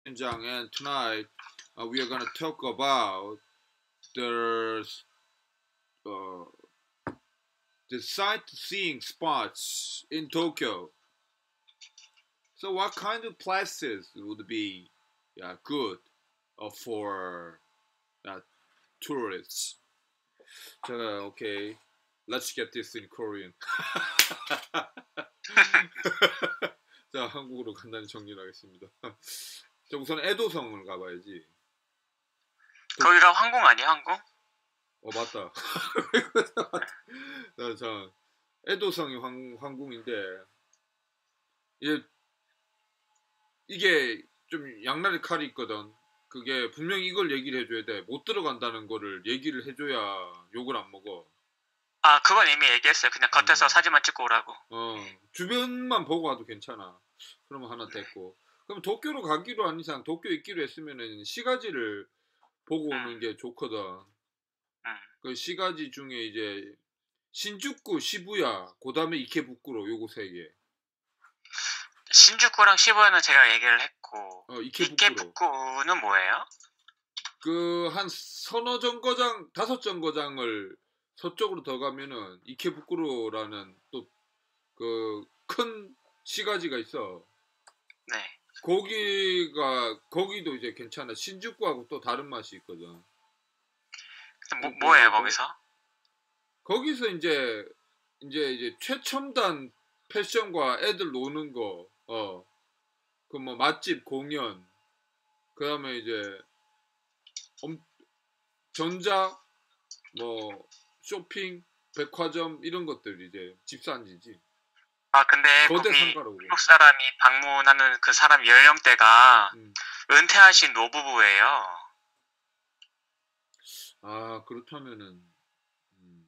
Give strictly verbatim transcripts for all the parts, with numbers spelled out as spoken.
Jang, and tonight uh, we are going to talk about the uh, the sightseeing spots in Tokyo. So, what kind of places would be yeah, good uh, for uh, tourists? 제가 okay, let's get this in Korean. 자, 한국어로 간단히 정리를 하겠습니다. 자, 우선 에도성을 가봐야지. 거기가 항공 아니야, 항공? 어, 맞다. 자, 자, 에도성이 황, 황궁인데 이게 이게 좀 양날의 칼이 있거든. 그게 분명히 이걸 얘기를 해줘야 돼. 못 들어간다는 거를 얘기를 해줘야 욕을 안 먹어. 아, 그건 이미 얘기했어요. 그냥 겉에서 음. 사진만 찍고 오라고. 어, 주변만 보고 와도 괜찮아. 그러면 하나 됐고. 그럼 도쿄로 가기로 한 이상 도쿄 있기로 했으면은 시가지를 보고 오는 음. 게 좋거든. 음. 그 시가지 중에 이제 신주쿠, 시부야, 그다음에 이케부쿠로 요거 세 개. 신주쿠랑 시부야는 제가 얘기를 했고 어, 이케부쿠로. 이케부쿠는 뭐예요? 그 한 서너 정거장, 다섯 정거장을 서쪽으로 더 가면은 이케부쿠로라는 또 그 큰 시가지가 있어. 네. 거기가 거기도 이제 괜찮아. 신주쿠하고 또 다른 맛이 있거든. 뭐, 뭐예요 거기서? 거기서 이제 이제 이제 최첨단 패션과 애들 노는 거, 어, 그 뭐 맛집 공연, 그다음에 이제 엄, 전자, 뭐 쇼핑, 백화점 이런 것들 이제 집산지지. 아 근데 거대 거기 상가라고. 한국 사람이 방문하는 그 사람 연령대가 음. 은퇴하신 노부부예요. 아 그렇다면은 음,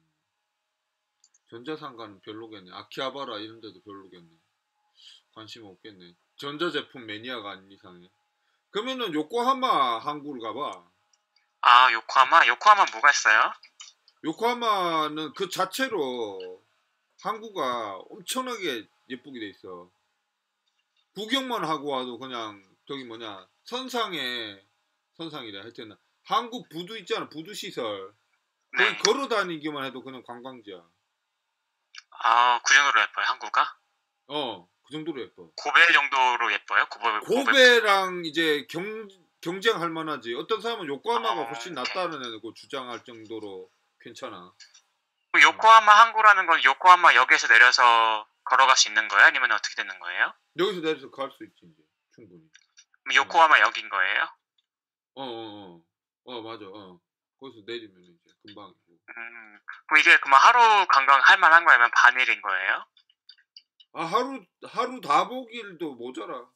전자상가는 별로겠네. 아키하바라 이런 데도 별로겠네. 관심 없겠네. 전자제품 매니아가 아닌 이상에. 그러면은 요코하마 항구를 가봐. 아 요코하마? 요코하마 뭐가 있어요? 요코하마는 그 자체로 항구가 엄청나게 예쁘게 돼 있어. 구경만 하고 와도 그냥 저기 뭐냐 선상에 선상이래 하여튼 한국 부두 있잖아. 부두 시설. 거기 네. 걸어 다니기만 해도 그냥 관광지야. 아 그 정도로 예뻐요 항구가? 어, 그 정도로 예뻐. 고베 정도로 예뻐요? 고베, 고베랑 이제 경 경쟁할 만하지. 어떤 사람은 요코하마가 어, 훨씬 낫다는 애고 주장할 정도로 괜찮아. 요코하마 항구라는 건 요코하마 역에서 내려서 걸어갈 수 있는 거예요? 아니면 어떻게 되는 거예요? 여기서 내려서 갈 수 있지 이제 충분히. 그럼 요코하마 역인 거예요? 어어어 어, 어. 어, 맞아. 어. 거기서 내리면 이제 금방이고. 음, 그럼 이게 그럼 하루 관광 할 만한 거예요? 아니면 반일인 거예요? 아 하루 하루 다 보길도 모자라.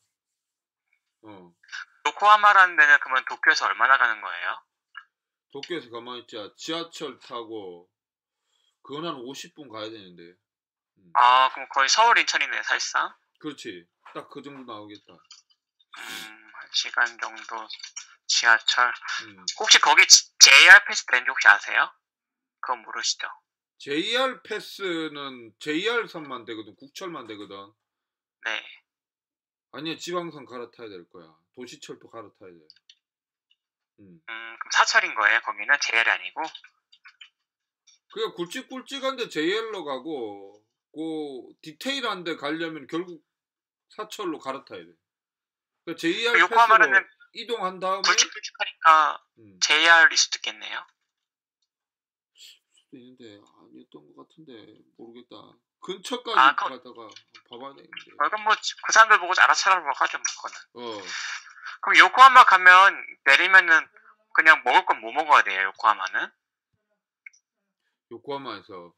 어. 요코하마라는 데는 그러면 도쿄에서 얼마나 가는 거예요? 도쿄에서 가만히 있자. 지하철 타고 그건 한 오십 분 가야 되는데. 음. 아 그럼 거의 서울 인천이네 사실상. 그렇지. 딱 그 정도 나오겠다. 음, 한 시간 정도 지하철. 음. 혹시 거기 제이알 패스 되는지 혹시 아세요? 그건 모르시죠? 제이알 패스는 제이알선만 되거든. 국철만 되거든. 네. 아니야, 지방선 갈아타야 될 거야. 도시철도 갈아타야 돼. 음. 음, 그럼 사철인 거예요? 거기는 제이알이 아니고? 그게 굵직굵직한데 제이알로 가고, 그 디테일한 데 가려면 결국 사철로 갈아타야 돼. 그러니까 제이알 패스로 요코하마는 이동한 다음에 굵직굵직하니까 음. 제이알일 수도 있겠네요. 수도 있는데 아니었던 것 같은데 모르겠다. 근처까지 아, 그- 가다가 봐봐야 되는데. 어, 그럼 뭐 그 사람들 보고 알아서 찾아보고 하죠 뭐 그거는. 어. 그럼 요코하마 가면 내리면은 그냥 먹을 건 뭐 먹어야 돼요 요코하마는? 요코하마에서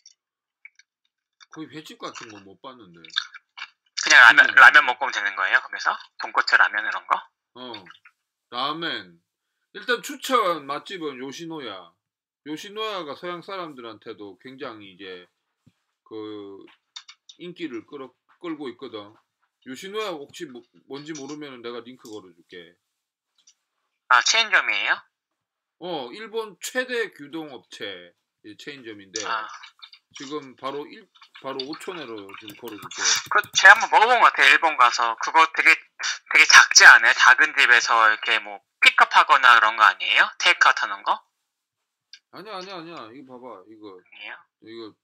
거의 횟집 같은 거 못 봤는데. 그냥 라면 음. 라면 먹고 오면 되는 거예요 거기서? 돈코츠 라면 이런 거? 어. 라멘. 일단 추천 맛집은 요시노야. 요시노야가 서양 사람들한테도 굉장히 이제 그 인기를 끌어, 끌고 있거든. 요시노야 혹시 뭐, 뭔지 모르면 내가 링크 걸어줄게. 아 체인점이에요? 어, 일본 최대 규동업체 체인점인데 아, 지금 바로 일 바로 오천회로 지금 걸어줄게. 그 제가 한번 먹어본 것 같아요 일본 가서. 그거 되게 되게 작지 않아요? 작은 집에서 이렇게 뭐 픽업하거나 그런 거 아니에요? 테이크아웃 하는 거? 아니야 아니야 아니야. 이거 봐봐. 이거 아니에요? 이거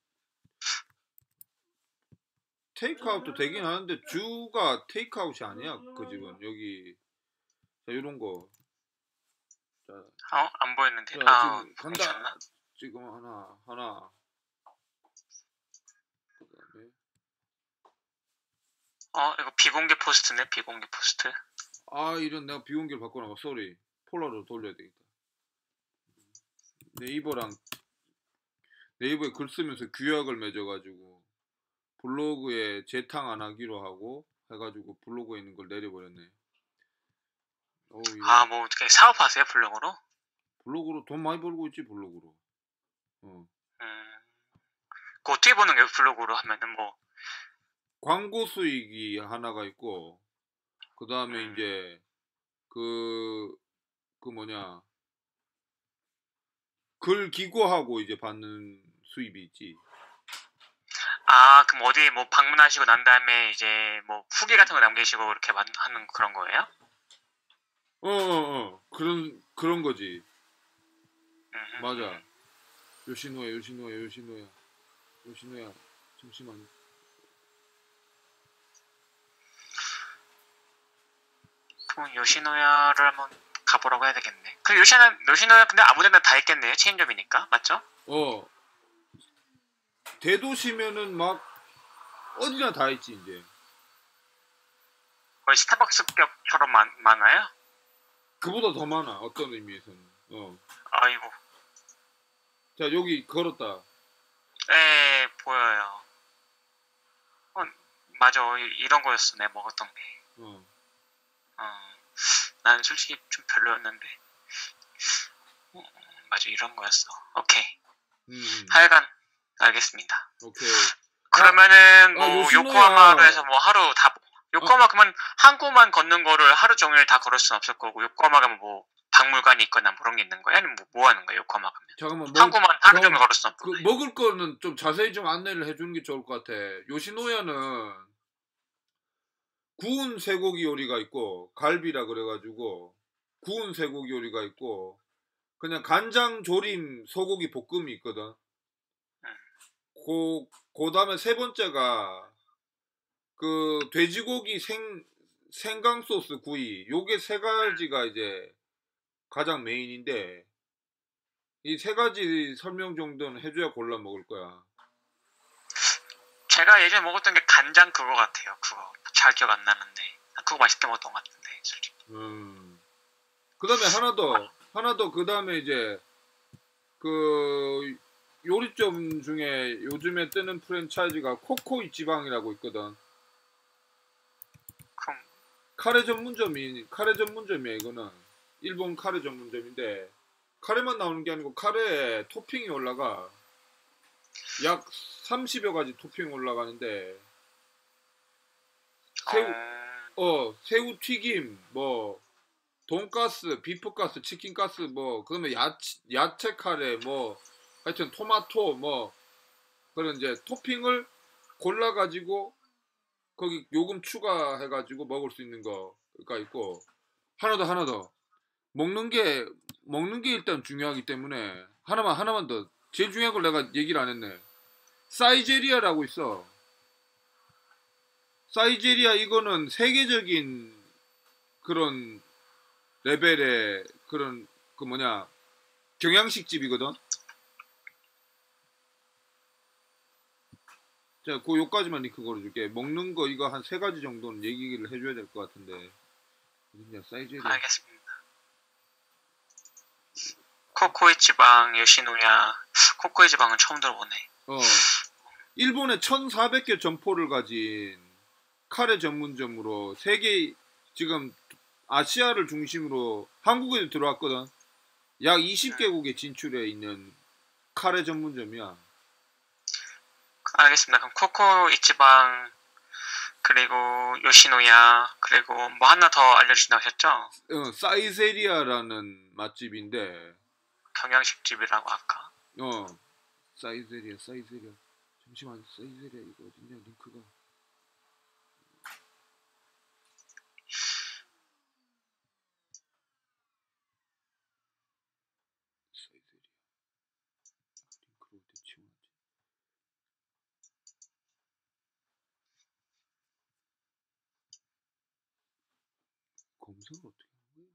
테이크아웃도 되긴 하는데 주가 테이크아웃이 아니야. 그 집은 여기 자 이런 거. 자, 어? 안 보였는데. 자 아, 지금 간다. 괜찮나? 지금 하나 하나. 그다음에 어, 이거 비공개 포스트네, 비공개 포스트. 아 이런 내가 비공개를 바꿔놔봐. 쏘리. 폴라로 돌려야 되겠다. 네이버랑 네이버에 글 쓰면서 규약을 맺어가지고 블로그에 재탕 안 하기로 하고 해가지고 블로그에 있는 걸 내려버렸네. 어, 이거 아, 뭐 어떻게 사업하세요, 블로그로? 블로그로 돈 많이 벌고 있지 블로그로. 어. 음, 그 어떻게 보는 거예요, 블로그로 하면은 뭐. 광고 수익이 하나가 있고 그 다음에 음. 이제 그, 그 뭐냐 글 기고하고 이제 받는 수입이 있지. 아, 그럼 어디 뭐 방문하시고 난 다음에 이제 뭐 후기 같은 거 남기시고 이렇게 만- 하는 그런 거예요? 어어어 어, 어. 그런 그런 거지. 음, 맞아. 요시노야 요시노야 요시노야 요시노야 잠시만. 그럼 요시노야를 한번 가보라고 해야 되겠네. 그 요시노, 요시노야 근데 아무데나 다 있겠네요, 체인점이니까. 맞죠? 어 대도시면은 막 어디나 다 있지 이제. 거의 스타벅스격처럼 많, 많아요? 그보다 더 많아 어떤 의미에서는. 어. 아이고. 자 여기 걸었다. 네, 보여요. 어, 맞아. 이- 이런 거였어, 내 먹었던 게. 어. 어, 난 솔직히 좀 별로였는데. 어, 맞아, 이런 거였어. 오케이. 음, 음. 하여간, 알겠습니다. 오케이. 그러면은, 아, 뭐, 요시노야. 요코하마로 해서 뭐 하루 다, 요코하마 그러면 한 곳만 걷는 거를 하루 종일 다 걸을 수는 없을 거고, 요코하마 가면 뭐, 박물관이 있거나 뭐 그런 게 있는 거야? 아니면 뭐, 뭐 하는 거야, 요코하마 가면? 잠깐만 한 먹, 곳만 하루 종일 잠깐만. 걸을 수는 없고. 그 먹을 거는 좀 자세히 좀 안내를 해주는 게 좋을 것 같아. 요시노야는 구운 쇠고기 요리가 있고 갈비라 그래가지고 구운 쇠고기 요리가 있고 그냥 간장 조림 소고기 볶음이 있거든. 그, 그 다음에 세 번째가 그 돼지고기 생, 생강 소스 구이. 요게 세 가지가 이제 가장 메인인데 이 세 가지 설명 정도는 해줘야 골라 먹을 거야. 제가 예전에 먹었던 게 간장 그거 같아요. 그거. 잘 기억 안 나는데. 그거 맛있게 먹었던 것 같은데, 솔직히. 음. 그 다음에 하나 더, 하나 더, 그 다음에 이제, 그, 요리점 중에 요즘에 뜨는 프랜차이즈가 코코 이치방이라고 있거든. 그럼, 카레 전문점이, 카레 전문점이야, 이거는. 일본 카레 전문점인데, 카레만 나오는 게 아니고, 카레에 토핑이 올라가. 약 삼십여 가지 토핑 올라가는데, 새우, 어, 어, 새우 튀김, 뭐, 돈가스, 비프가스, 치킨가스, 뭐, 그다음에 야채, 야채 카레, 뭐, 하여튼 토마토, 뭐, 그런 이제 토핑을 골라가지고, 거기 요금 추가해가지고 먹을 수 있는 거가 있고, 하나 더, 하나 더. 먹는 게, 먹는 게 일단 중요하기 때문에, 하나만, 하나만 더. 제일 중요한 걸 내가 얘기를 안 했네. 사이제리아라고 있어. 사이제리아 이거는 세계적인 그런 레벨의 그런 그 뭐냐 경양식 집이거든. 자, 그 요까지만 링크 걸어줄게. 먹는 거 이거 한 세 가지 정도는 얘기를 해줘야 될 것 같은데. 어딨냐 사이즈에. 알겠습니다. 코코이 지방, 요시노야. 코코이 지방은 처음 들어보네. 어 일본에 천사백 개 점포를 가진 카레 전문점으로 세계 지금 아시아를 중심으로 한국에도 들어왔거든. 약 이십 개국에 진출해 있는 카레 전문점이야. 알겠습니다. 그럼 코코 이치방 그리고 요시노야 그리고 뭐 하나 더 알려주신다고 하셨죠? 어, 사이제리아라는 맛집인데 경양식집이라고 아까. 어 사이제리아 사이제리아 잠시만 사이제리아 이거 어딨냐 링크가. 검색을 어떻게 하는 거야?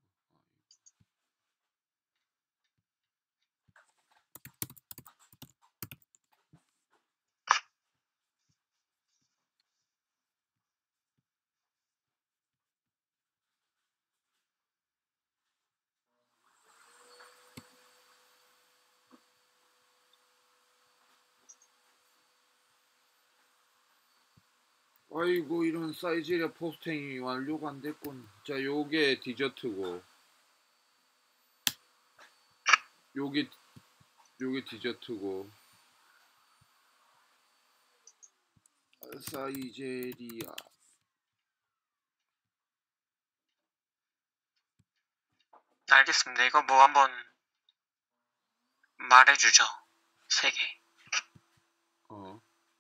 아이고 이런 사이제리아 포스팅이 완료가 안 됐군. 자, 요게 디저트고, 요게 요게 디저트고, 사이제리아. 알겠습니다. 이거 뭐 한번 말해주죠. 세 개. 어.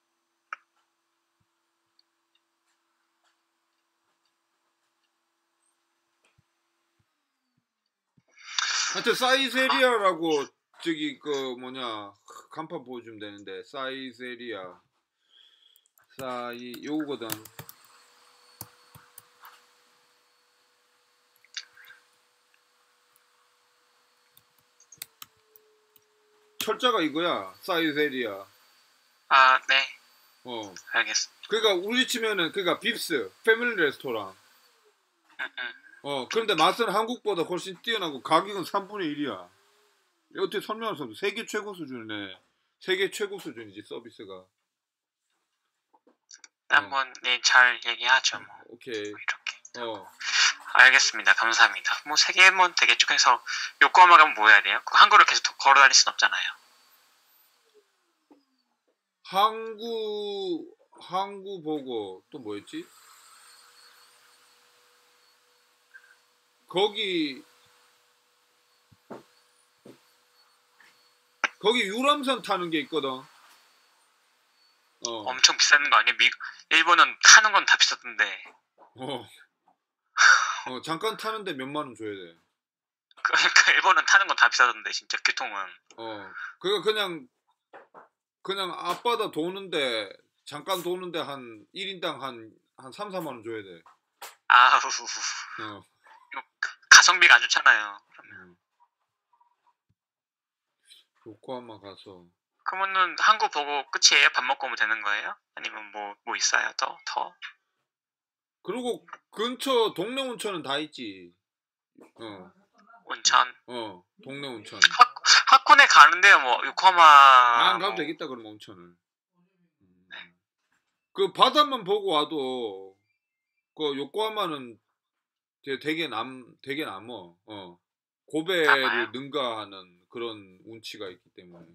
하여튼 사이제리아라고 저기 그 뭐냐 간판 보여주면 되는데, 사이제리아 사이 요거거든. 철자가 이거야, 사이제리아. 아, 네. 어. 알겠습니다. 그러니까 우리 치면은 그러니까 빕스 패밀리 레스토랑. 음, 음. 어. 그런데 맛은 한국보다 훨씬 뛰어나고 가격은 삼분의 일이야. 어떻게 설명할 수 없어. 세계 최고 수준이네. 세계 최고 수준이지 서비스가. 한번 네, 잘 얘기하죠. 뭐. 오케이. 이렇게. 어. 알겠습니다. 감사합니다. 뭐 세 개면 되겠죠. 그래서 요코하마 가면 뭐 해야 돼요? 그 항구를 계속 걸어 다닐 순 없잖아요. 항구 항구 보고 또 뭐였지? 거기 거기 유람선 타는 게 있거든. 어. 엄청 비싼 거 아니에요? 미, 일본은 타는 건 다 비쌌던데. 어. 어, 잠깐 타는데 몇만 원 줘야 돼. 그러니까 일본은 타는 건 다 비싸던데 진짜 교통은. 어. 그거 그냥 그냥 앞바다 도는데 잠깐 도는데 한 일 인당 한 한 삼, 사만 원 줘야 돼. 아우. 어. 가성비가 안 좋잖아요. 음. 요코하마 가서. 그러면은 항구 보고 끝이에요? 밥 먹고 오면 되는 거예요? 아니면 뭐 뭐 있어요? 더 더? 그리고 근처 동네 온천은 다 있지. 어. 온천. 어. 동네 온천. 하, 하코네 가는데요. 뭐 요코하마. 안 가도 뭐. 되겠다 그러면 온천을. 음. 그 바다만 보고 와도 그 요코하마는 되게 남 되게 남어. 어. 고배를 남아요? 능가하는 그런 운치가 있기 때문에.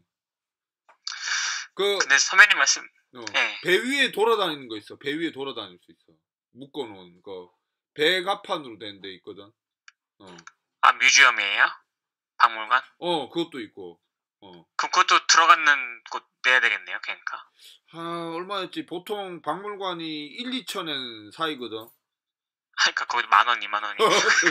그 근데 선배님 말씀. 어, 네. 배 위에 돌아다니는 거 있어. 배 위에 돌아다닐 수 있어. 묶어놓은 거. 배가판으로 된 데 있거든. 어. 아 뮤지엄이에요? 박물관? 어, 그것도 있고. 어. 그럼 그것도 들어가는 곳 내야 되겠네요. 그러니까. 아, 얼마였지? 보통 박물관이 일, 이천엔 사이거든. 그러니까 거기 만 원, 이만 원이.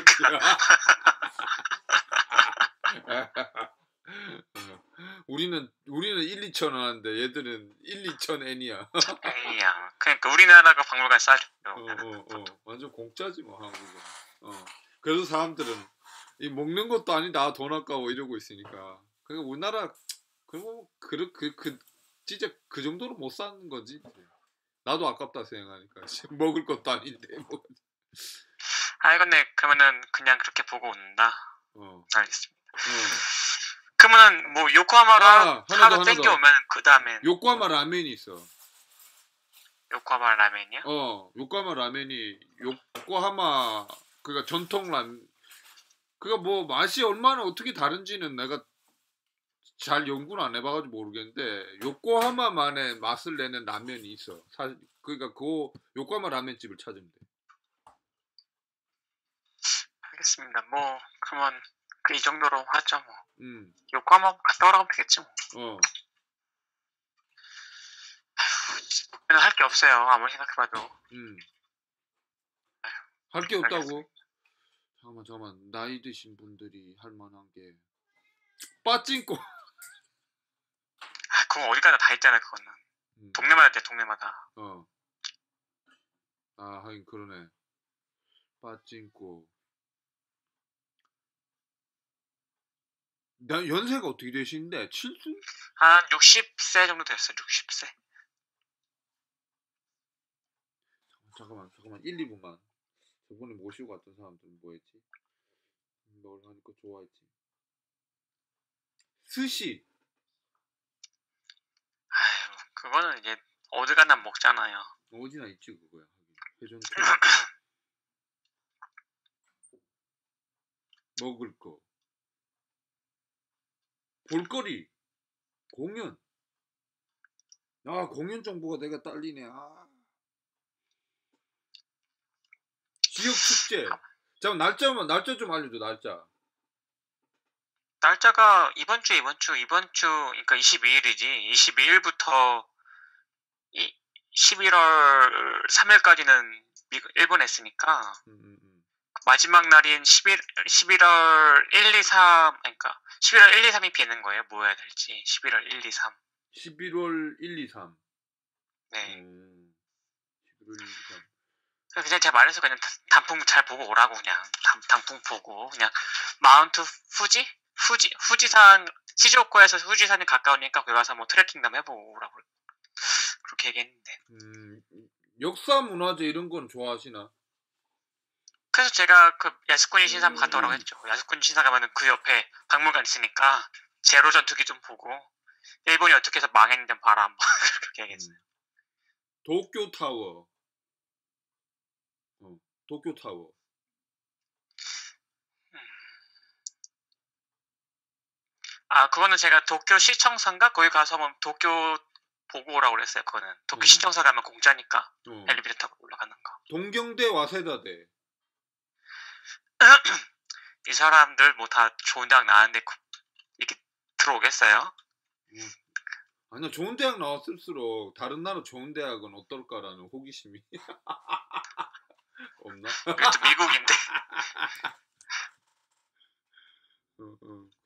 우리는 우리는 일, 이천 원 하는데 얘들은 일, 이천 엔이야. 에이야. 그러니까 우리나라가 박물관 싸죠. 어, 어, 어. 완전 공짜지 뭐 한국은. 어. 그래서 사람들은 이 먹는 것도 아니다 돈 아까워 이러고 있으니까. 그러니까 우리나라 그뭐 그 그 그 진짜 그 정도로 못 사는 거지. 나도 아깝다 생각하니까 먹을 것도 아닌데 뭐. 아 근데 그러면은 그냥 그렇게 보고 온다. 어. 알겠습니다. 어. 그러면은 뭐 요코하마로 아, 하나 하루 더, 하나 땡겨 더. 오면 그 다음엔 요코하마 라멘이 있어. 요코하마 라멘이요? 어, 요코하마 라멘이 요코하마 그니까 전통 라멘. 그니까 뭐 맛이 얼마나 어떻게 다른지는 내가 잘 연구는 안 해봐가지고 모르겠는데 요코하마만의 맛을 내는 라면이 있어. 사, 그러니까 그 요코하마 라면집을 찾으면 돼. 알겠습니다. 뭐 그러면 그 이 정도로 하죠 뭐. 음. 요코하마 갔다 오라고 되겠지 뭐. 어. 아휴, 할 게 없어요. 아무리 생각해봐도. 음. 할 게 없다고? 잠깐만 잠깐만 나이 드신 분들이 할 만한 게 빠찡꼬. 아 그거 어디 가나 다 있잖아 그거는. 음. 동네마다 돼 동네마다. 어. 아 하긴 그러네. 빠찡꼬. 나 연세가 어떻게 되시는데? 칠순? 한 육십 세 정도 됐어요. 육십 세. 잠깐만 잠깐만 일, 이 분만. 저번에 모시고 갔던 사람들은 뭐였지? 뭘 하니까 좋아했지? 스시. 아유, 그거는 이제 어디 가나 먹잖아요. 어디나 있지 그거야. 회전 먹을 거. 볼거리. 공연. 아 공연 정보가 내가 딸리네. 아. 지역 축제. 잠깐 날짜만 날짜 좀 알려줘 날짜. 날짜가 이번 주 이번 주 이번 주 그러니까 이십이 일이지. 이십이 일부터 이 십일월 삼 일까지는 일본에 있으니까 음, 음, 음. 마지막 날인 십일, 십일월 일, 이, 삼 그러니까 십일월 일, 이, 삼이 비는 거예요. 뭐 해야 될지. 십일월 일, 이, 삼. 십일월 일, 이, 삼. 네. 음, 십일월 일, 이, 삼. 그냥 제가 말해서 그냥 단풍 잘 보고 오라고 그냥 단, 단풍 보고 그냥 마운트 후지? 후지 후지산 시즈오카에서 후지산이 가까우니까 거기 가서 뭐 트레킹 좀 해보고 오라고 그렇게 얘기했는데. 음, 역사 문화재 이런 건 좋아하시나? 그래서 제가 그 야스쿠니 신사 한번 갔다 오라고 했죠. 야스쿠니 신사 가면은 그 옆에 박물관 있으니까 제로 전투기 좀 보고 일본이 어떻게 해서 망했는지 봐라 한번 그렇게 얘기했어요. 음. 도쿄 타워. 어, 도쿄 타워. 음. 아 그거는 제가 도쿄 시청사인가 거기 가서 한번 도쿄 보고 오라고 그랬어요. 그거는 도쿄 음. 시청사 가면 공짜니까 어. 엘리베이터 타고 올라가는 거. 동경대 와세다대. 이 사람들 뭐 다 좋은 대학 나왔는데 이렇게 들어오겠어요? 음. 아니야 좋은 대학 나왔을수록 다른 나라 좋은 대학은 어떨까라는 호기심이 없나? 그래도 미국인데. 어, 어.